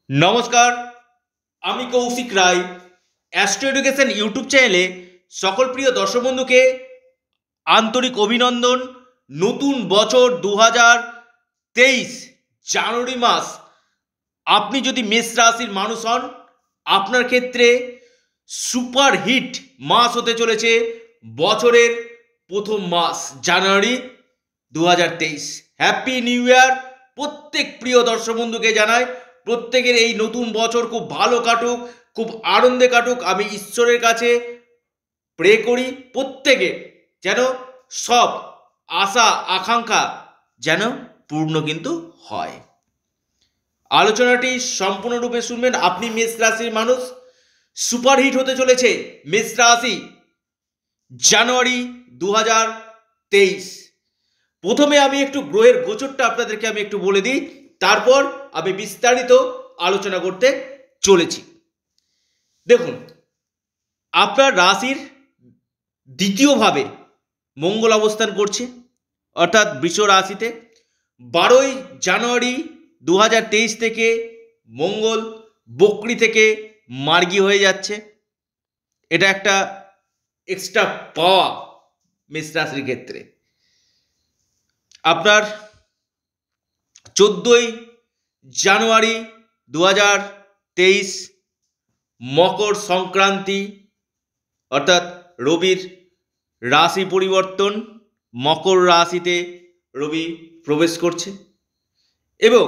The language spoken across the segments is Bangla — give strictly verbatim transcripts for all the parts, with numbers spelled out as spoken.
নমস্কার, আমি Koushik Roy. Astro education YouTube চ্যানেলে সকল প্রিয় দর্শক বন্ধুকে আন্তরিক অভিনন্দন। নতুন বছর দু হাজার তেইশ জানুয়ারি মাস, আপনি যদি মেষ রাশির মানুষ হন, আপনার ক্ষেত্রে সুপার হিট মাস হতে চলেছে। বছরের প্রথম মাস জানুয়ারি দু হাজার তেইশ। হ্যাপি নিউ ইয়ার প্রত্যেক প্রিয় দর্শক বন্ধুকে জানাই। প্রত্যেকের এই নতুন বছর খুব ভালো কাটুক, খুব আনন্দে কাটুক। আমি ঈশ্বরের কাছে প্রে করি প্রত্যেকে যেন সব আশা আকাঙ্ক্ষা যেন পূর্ণ কিন্তু হয়। আলোচনাটি সম্পূর্ণরূপে শুনবেন। আপনি মেষ রাশির মানুষ, সুপারহিট হতে চলেছে মেষ রাশি জানুয়ারি দু হাজার তেইশ। প্রথমে আমি একটু গ্রহের গোচরটা আপনাদেরকে আমি একটু বলে দিই, তারপর আমি বিস্তারিত আলোচনা করতে চলেছি। দেখুন, আপনার রাশির দ্বিতীয়ভাবে মঙ্গল অবস্থান করছে, অর্থাৎ বৃষ রাশিতে। বারোই জানুয়ারি দু হাজার তেইশ থেকে মঙ্গল বকরি থেকে মার্গী হয়ে যাচ্ছে। এটা একটা এক্সট্রা পাওয়া মেষ রাশির ক্ষেত্রে। আপনার চোদ্দোই জানুয়ারি দু হাজার তেইশ মকর সংক্রান্তি, অর্থাৎ রবির রাশি পরিবর্তন, মকর রাশিতে রবি প্রবেশ করছে। এবং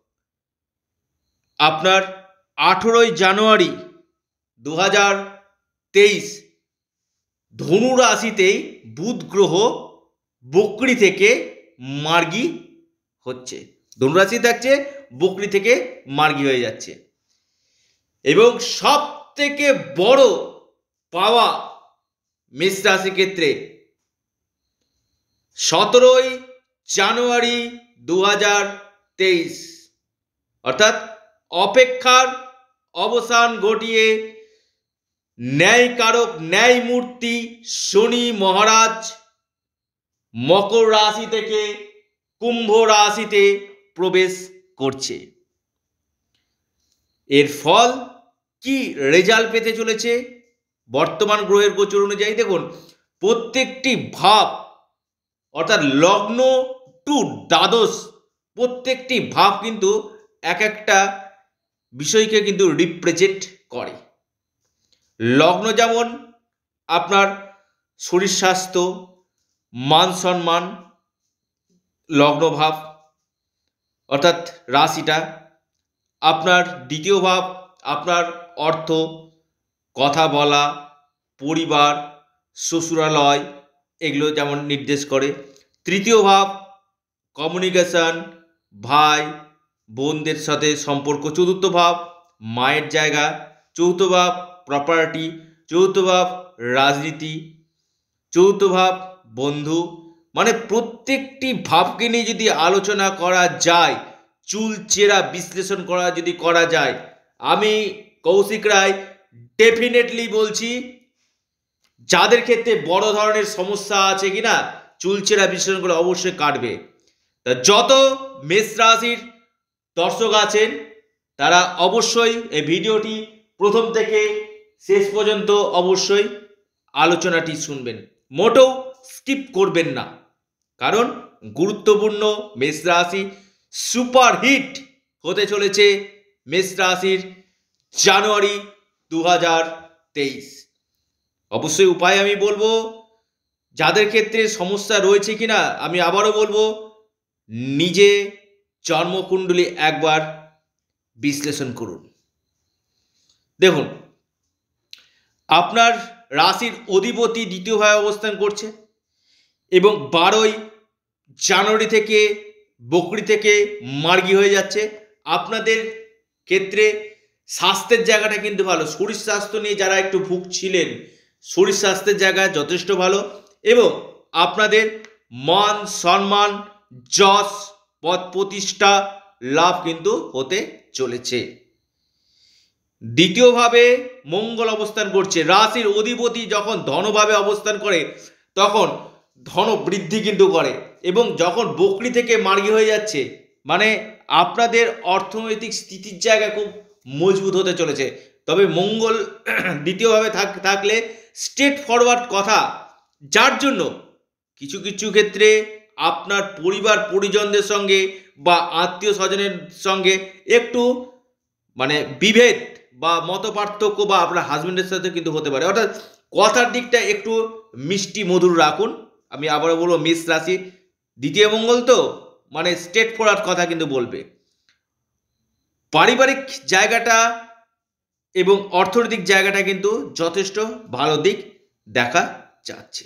আপনার আঠেরোই জানুয়ারি দু হাজার তেইশ ধনু রাশিতেই বুধ গ্রহ বকরি থেকে মার্গী হচ্ছে। ধনুরাশি থাকছে, বকরি থেকে মার্গী হয়ে যাচ্ছে। এবং সব থেকে বড় পাওয়া মেষ রাশির ক্ষেত্রে সতেরোই জানুয়ারি দু হাজার তেইশ, অর্থাৎ অপেক্ষার অবসান ঘটিয়ে ন্যায়কারক ন্যায়মূর্তি শনি মহারাজ মকর রাশি থেকে কুম্ভ রাশিতে প্রবেশ করছে। এর ফল কি রেজাল্ট পেতে চলেছে বর্তমান গ্রহের গোচর অনুযায়ী? দেখুন, প্রত্যেকটি ভাব, অর্থাৎ লগ্ন টু দ্বাদশ, প্রত্যেকটি ভাব কিন্তু এক একটা বিষয়কে কিন্তু রিপ্রেজেন্ট করে। লগ্ন যেমন আপনার শরীর স্বাস্থ্য, মান সম্মান, লগ্ন ভাব অর্থাৎ রাশিটা। আপনার দ্বিতীয় ভাব আপনার অর্থ, কথা বলা, পরিবার, শ্বশুরালয়, এগুলো যেমন নির্দেশ করে। তৃতীয় ভাব কমিউনিকেশন, ভাই বোনদের সাথে সম্পর্ক। চতুর্থ ভাব মায়ের জায়গা। চৌথ ভাব প্রপার্টি। চৌথ ভাব রাজনীতি। চৌথ ভাব বন্ধু। মানে প্রত্যেকটি ভাবকে নিয়ে যদি আলোচনা করা যায়, চুলচেরা বিশ্লেষণ করা যদি করা যায়, আমি কৌশিক রায় ডেফিনেটলি বলছি, যাদের ক্ষেত্রে বড় ধরনের সমস্যা আছে কিনা, চুলচেরা বিশ্লেষণ করে অবশ্যই কাটবে। তা যত মেষ রাশির দর্শক আছেন তারা অবশ্যই এই ভিডিওটি প্রথম থেকে শেষ পর্যন্ত অবশ্যই আলোচনাটি শুনবেন, মোটেও স্কিপ করবেন না। কারণ গুরুত্বপূর্ণ মেষ রাশি সুপারহিট হতে চলেছে মেষ রাশির জানুয়ারি দু হাজার তেইশ। অবশ্যই উপায় আমি বলবো, যাদের ক্ষেত্রে সমস্যা রয়েছে কিনা আমি আবারও বলবো, নিজে জন্মকুণ্ডলী একবার বিশ্লেষণ করুন। দেখুন, আপনার রাশির অধিপতি দ্বিতীয়ভাবে অবস্থান করছে এবং বারোই জানুয়ারি থেকে বকরি থেকে মার্গী হয়ে যাচ্ছে। আপনাদের ক্ষেত্রে স্বাস্থ্যের জায়গাটা কিন্তু ভালো। শরীর স্বাস্থ্য নিয়ে যারা একটু ভুগছিলেন, শরীর স্বাস্থ্যের জায়গা যথেষ্ট ভালো। এবং আপনাদের মান সম্মান, যশ, পদ প্রতিষ্ঠা লাভ কিন্তু হতে চলেছে। দ্বিতীয়ভাবে মঙ্গল অবস্থান করছে। রাশির অধিপতি যখন ধনভাবে অবস্থান করে তখন ধন বৃদ্ধি কিন্তু করে। এবং যখন বকরি থেকে মার্গী হয়ে যাচ্ছে, মানে আপনাদের অর্থনৈতিক স্থিতির জায়গা খুব মজবুত হতে চলেছে। তবে মঙ্গল দ্বিতীয়ভাবে থাক থাকলে স্ট্রেট ফরওয়ার্ড কথা, যার জন্য কিছু কিছু ক্ষেত্রে আপনার পরিবার পরিজনদের সঙ্গে বা আত্মীয় স্বজনের সঙ্গে একটু মানে বিভেদ বা মত পার্থক্য বা আপনার হাজবেন্ডের সাথে কিন্তু হতে পারে। অর্থাৎ কথার দিকটা একটু মিষ্টি মধুর রাখুন। আমি আবারও বলবো মেষ রাশি, দ্বিতীয় মঙ্গল তো মানে স্ট্রেট ফরওয়ার্ড কথা কিন্তু বলবে। পারিবারিক জায়গাটা এবং অর্থনৈতিক জায়গাটা কিন্তু যথেষ্ট ভালো দিক দেখা যাচ্ছে।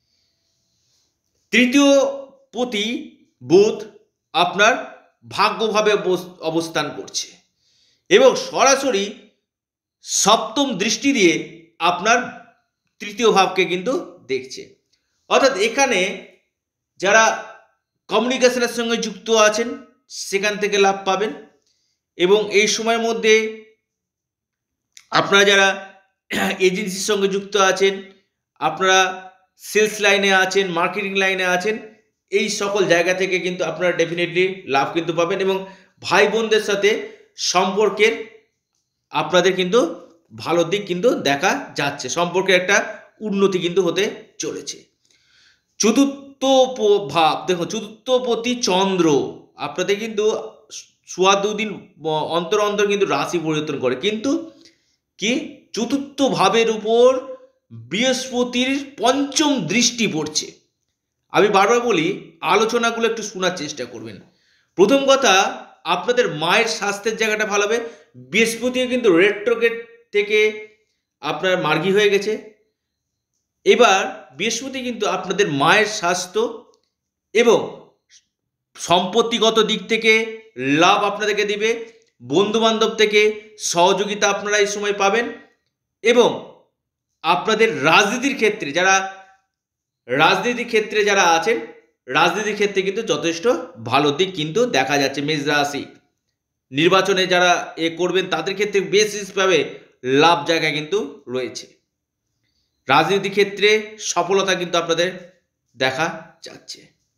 তৃতীয় পতি বুধ আপনার ভাগ্যভাবে অবস্থান করছে এবং সরাসরি সপ্তম দৃষ্টি দিয়ে আপনার তৃতীয় ভাবকে কিন্তু দেখছে। অর্থাৎ এখানে যারা কমিউনিকেশনের সঙ্গে যুক্ত আছেন সেখান থেকে লাভ পাবেন এবং এই সময়ের মধ্যে আপনারা যারা এজেন্সির সঙ্গে যুক্ত আছেন, আপনারা সেলস লাইনে আছেন, মার্কেটিং লাইনে আছেন, এই সকল জায়গা থেকে কিন্তু আপনারা ডেফিনেটলি লাভ কিন্তু পাবেন এবং ভাই বোনদের সাথে সম্পর্কের আপনাদের কিন্তু ভালো দিক কিন্তু দেখা যাচ্ছে, সম্পর্কের একটা উন্নতি কিন্তু হতে চলেছে। চতুর্থ ভাব দেখুন, চতুর্থপতি চন্দ্র আপনাদের কিন্তু সোয়া দুদিন অন্তর অন্তর কিন্তু রাশি পরিবর্তন করে, কিন্তু কি চতুর্থ ভাবের উপর বৃহস্পতির পঞ্চম দৃষ্টি পড়ছে। আমি বারবার বলি আলোচনাগুলো একটু শোনার চেষ্টা করবেন। প্রথম কথা, আপনাদের মায়ের স্বাস্থ্যের জায়গাটা ভালো হবে। বৃহস্পতিও কিন্তু রেট্রোগেট থেকে আপনার মার্গী হয়ে গেছে। এবার বৃহস্পতি কিন্তু আপনাদের মায়ের স্বাস্থ্য এবং সম্পত্তিগত দিক থেকে লাভ আপনাদেরকে দিবে, বন্ধু বান্ধব থেকে সহযোগিতা আপনারা এই সময় পাবেন এবং আপনাদের রাজনীতির ক্ষেত্রে যারা রাজনীতির ক্ষেত্রে যারা আছেন রাজনীতির ক্ষেত্রে কিন্তু যথেষ্ট ভালো দিক কিন্তু দেখা যাচ্ছে। মেষ রাশি নির্বাচনে যারা এ করবেন তাদের ক্ষেত্রে বিশেষভাবে লাভ জায়গা কিন্তু রয়েছে। রাজনীতির ক্ষেত্রে সফলতা কিন্তু আপনাদের দেখা যাচ্ছে।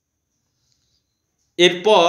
এরপর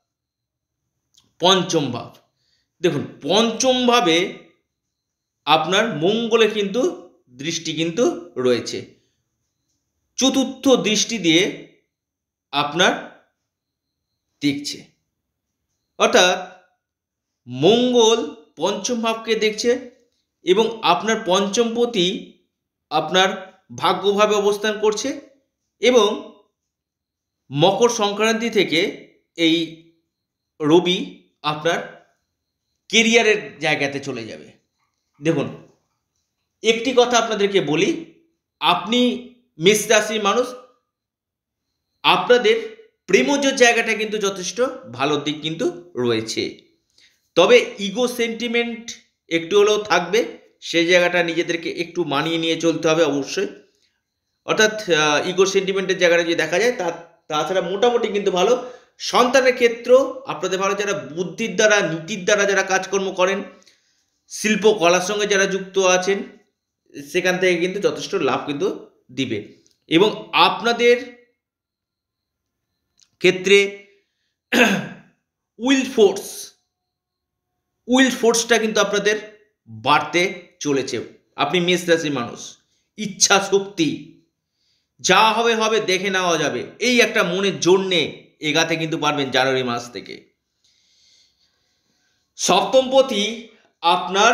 পঞ্চম ভাব দেখুন, পঞ্চম ভাবে আপনার মঙ্গলে কিন্তু দৃষ্টি কিন্তু রয়েছে, চতুর্থ দৃষ্টি দিয়ে আপনার দেখছে। অর্থাৎ মঙ্গল পঞ্চম ভাবকে দেখছে এবং আপনার পঞ্চমপতি আপনার ভাগ্যভাবে অবস্থান করছে এবং মকর সংক্রান্তি থেকে এই রবি আপনার কেরিয়ারের জায়গাতে চলে যাবে। দেখুন, একটি কথা আপনাদেরকে বলি, আপনি মেষ রাশির মানুষ, আপনাদের প্রেমজ জায়গাটা কিন্তু যথেষ্ট ভালো দিক কিন্তু রয়েছে। তবে ইগো সেন্টিমেন্ট একটু হলেও থাকবে, সেই জায়গাটা নিজেদেরকে একটু মানিয়ে নিয়ে চলতে হবে অবশ্যই। অর্থাৎ ইগো সেন্টিমেন্টের জায়গাটা যদি দেখা যায় তা তাছাড়া মোটামুটি কিন্তু ভালো। সন্তানের ক্ষেত্র আপনাদের ভালো, যারা বুদ্ধির দ্বারা নীতির দ্বারা যারা কাজকর্ম করেন, শিল্প কলার সঙ্গে যারা যুক্ত আছেন সেখান থেকে কিন্তু যথেষ্ট লাভ কিন্তু দিবে এবং আপনাদের ক্ষেত্রে উইল ফোর্স উইল ফোর্সটা কিন্তু আপনাদের বাড়তে চলেছে। আপনি মেষ রাশির মানুষ, ইচ্ছা শক্তি যা হবে হবে দেখে নেওয়া যাবে, এই একটা মনের জোর নিয়ে এগাতে কিন্তু পারবেন জানুয়ারি মাস থেকে। সপ্তমপতি আপনার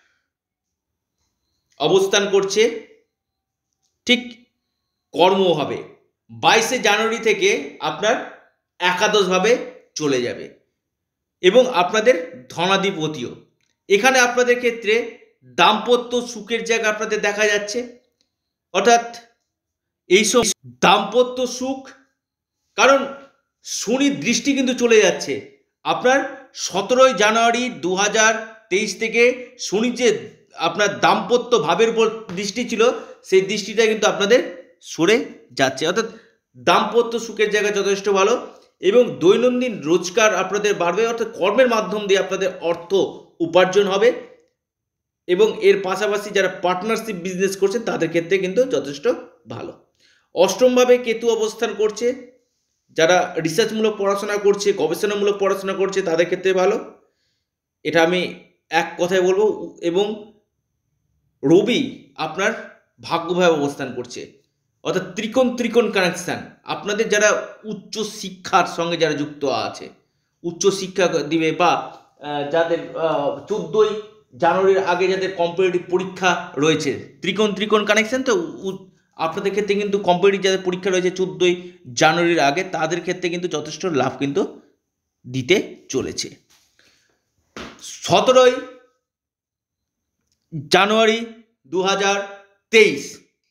অবস্থান করছে ঠিক কর্মভাবে, বাইশে জানুয়ারি থেকে আপনার একাদশভাবে চলে যাবে এবং আপনাদের ধনাধিপতিও। এখানে আপনাদের ক্ষেত্রে দাম্পত্য সুখের জায়গা আপনাদের দেখা যাচ্ছে। অর্থাৎ এইসব দাম্পত্য সুখ, কারণ শনির দৃষ্টি কিন্তু চলে যাচ্ছে আপনার সতেরোই জানুয়ারি দু হাজার তেইশ থেকে শনি যে আপনার দাম্পত্য ভাবের উপর দৃষ্টি ছিল সেই দৃষ্টিটা কিন্তু আপনাদের সরে যাচ্ছে। অর্থাৎ দাম্পত্য সুখের জায়গা যথেষ্ট ভালো এবং দৈনন্দিন রোজগার আপনাদের বাড়বে, অর্থাৎ কর্মের মাধ্যম দিয়ে আপনাদের অর্থ উপার্জন হবে এবং এর পাশাপাশি যারা পার্টনারশিপ বিজনেস করছেন তাদের ক্ষেত্রে কিন্তু যথেষ্ট ভালো। অষ্টমভাবে কেতু অবস্থান করছে, যারা রিসার্চমূলক পড়াশোনা করছে, গবেষণামূলক পড়াশোনা করছে তাদের ক্ষেত্রে ভালো। এটা আমি এক কথায় বলবো। এবং রবি আপনার ভাগ্যভাবে অবস্থান করছে, অর্থাৎ ত্রিকোণ ত্রিকোণ কানেকশান। আপনাদের যারা উচ্চ শিক্ষার সঙ্গে যারা যুক্ত আছে, উচ্চ শিক্ষা দিবে বা যাদের চোদ্দোই জানুয়ারির আগে যাদের কম্পিটিটিভ পরীক্ষা রয়েছে, ত্রিকোণ ত্রিকোণ কানেকশান তো আপনাদের ক্ষেত্রে কিন্তু কম্পিটিটিভ যাদের পরীক্ষা রয়েছে চোদ্দোই জানুয়ারির আগে, তাদের ক্ষেত্রে কিন্তু যথেষ্ট লাভ কিন্তু দিতে চলেছে। সতেরোই জানুয়ারি দু হাজার তেইশ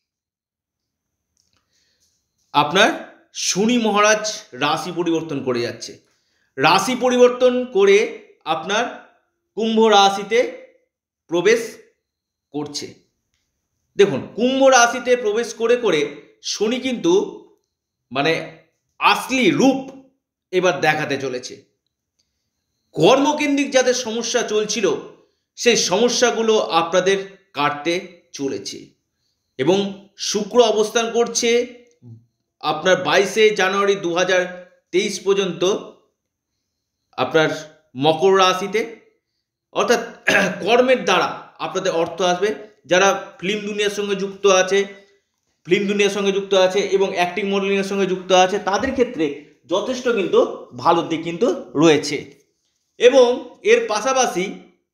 আপনার শনি মহারাজ রাশি পরিবর্তন করে যাচ্ছে। রাশি পরিবর্তন করে আপনার কুম্ভ রাশিতে প্রবেশ করছে। দেখুন, কুম্ভ রাশিতে প্রবেশ করে করে শনি কিন্তু মানে আসলি রূপ এবার দেখাতে চলেছে। কর্মকেন্দ্রিক যাদের সমস্যা চলছিল, সেই সমস্যাগুলো আপনাদের কাটতে চলেছে। এবং শুক্র অবস্থান করছে আপনার বাইশে জানুয়ারি দু হাজার তেইশ পর্যন্ত আপনার মকর রাশিতে, অর্থাৎ কর্মের দ্বারা আপনাদের অর্থ আসবে। যারা ফিল্ম দুনিয়ার সঙ্গে যুক্ত আছে ফিল্ম দুনিয়ার সঙ্গে যুক্ত আছে এবং অ্যাক্টিং মডেলিংয়ের সঙ্গে যুক্ত আছে, তাদের ক্ষেত্রে যথেষ্ট কিন্তু ভালো দিক কিন্তু রয়েছে। এবং এর পাশাপাশি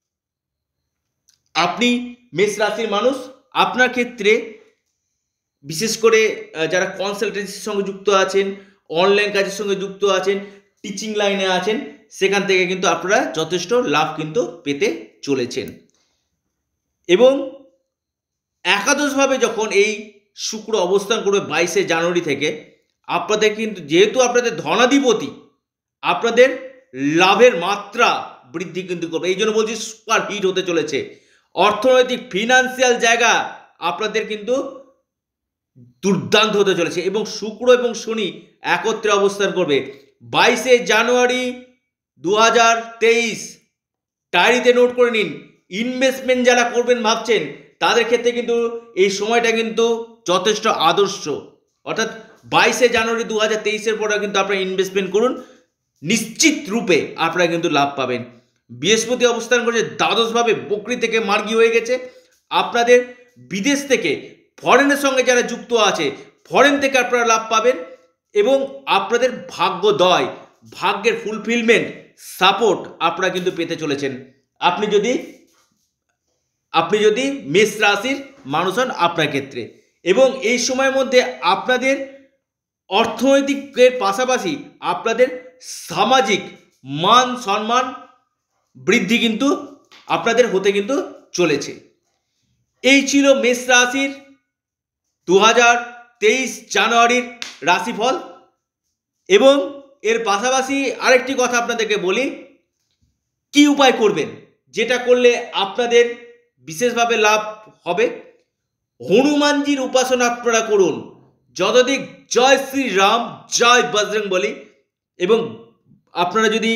আপনি মেষ রাশির মানুষ, আপনার ক্ষেত্রে বিশেষ করে যারা কনসালটেন্সির সঙ্গে যুক্ত আছেন, অনলাইন কাজের সঙ্গে যুক্ত আছেন, টিচিং লাইনে আছেন, সেখান থেকে কিন্তু আপনারা যথেষ্ট লাভ কিন্তু পেতে চলেছেন। এবং একাদশভাবে যখন এই শুক্র অবস্থান করবে বাইশে জানুয়ারি থেকে, আপনাদের কিন্তু যেহেতু আপনাদের ধনাধিপতি, আপনাদের লাভের মাত্রা বৃদ্ধি কিন্তু করবে। এই জন্য বলছি সুপার হিট হতে চলেছে। অর্থনৈতিক ফিনান্সিয়াল জায়গা আপনাদের কিন্তু দুর্দান্ত হতে চলেছে। এবং শুক্র এবং শনি একত্রে অবস্থান করবে বাইশে জানুয়ারি দু হাজার তেইশ। ডায়েরিতে নোট করে নিন। ইনভেস্টমেন্ট যারা করবেন ভাবছেন, তাদের ক্ষেত্রে কিন্তু এই সময়টা কিন্তু যথেষ্ট আদর্শ। অর্থাৎ বাইশে জানুয়ারি দু হাজার তেইশের পরে কিন্তু আপনারা ইনভেস্টমেন্ট করুন, নিশ্চিত রূপে আপনারা কিন্তু লাভ পাবেন। বৃহস্পতি অবস্থান করছে দ্বাদশভাবে, বকরি থেকে মার্গী হয়ে গেছে। আপনাদের বিদেশ থেকে ফরেনের সঙ্গে যারা যুক্ত আছে, ফরেন থেকে আপনারা লাভ পাবেন। এবং আপনাদের ভাগ্যোদয়, ভাগ্যের ফুলফিলমেন্ট, সাপোর্ট আপনারা কিন্তু পেতে চলেছেন। আপনি যদি আপনি যদি মেষ রাশির মানুষ হন আপনার ক্ষেত্রে। এবং এই সময়ের মধ্যে আপনাদের অর্থনৈতিকের পাশাপাশি আপনাদের সামাজিক মান সম্মান বৃদ্ধি কিন্তু আপনাদের হতে কিন্তু চলেছে। এই ছিল মেষ রাশির দু হাজার তেইশ জানুয়ারির রাশিফল। এবং এর পাশাপাশি আরেকটি কথা আপনাদেরকে বলি, কি উপায় করবেন, যেটা করলে আপনাদের বিশেষভাবে লাভ হবে। হনুমানজির উপাসনা আপনারা করুন যতদিক জয় শ্রীরাম, জয় বজরংবলী। এবং আপনারা যদি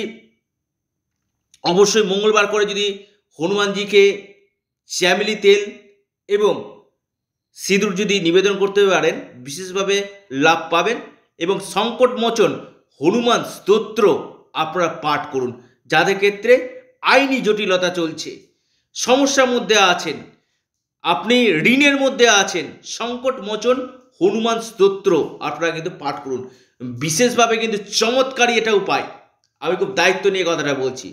অবশ্যই মঙ্গলবার করে যদি হনুমানজিকে শ্যামিলি তেল এবং সিঁদুর যদি নিবেদন করতে পারেন, বিশেষভাবে লাভ পাবেন। এবং সংকট মোচন হনুমান স্তোত্র আপনারা পাঠ করুন। যাদের ক্ষেত্রে আইনি জটিলতা চলছে, সমস্যার মধ্যে আছেন, আপনি ঋণের মধ্যে আছেন, সংকট মোচন হনুমান স্তোত্র আপনারা কিন্তু পাঠ করুন। বিশেষভাবে কিন্তু চমৎকারী এটা উপায়। আমি খুব দায়িত্ব নিয়ে কথাটা বলছি।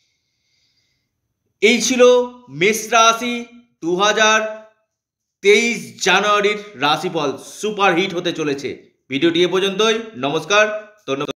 এই ছিল মেষ রাশি দু হাজার তেইশ জানুয়ারির রাশিফল। সুপার হিট হতে চলেছে। ভিডিওটি এ পর্যন্তই। নমস্কার, ধন্যবাদ।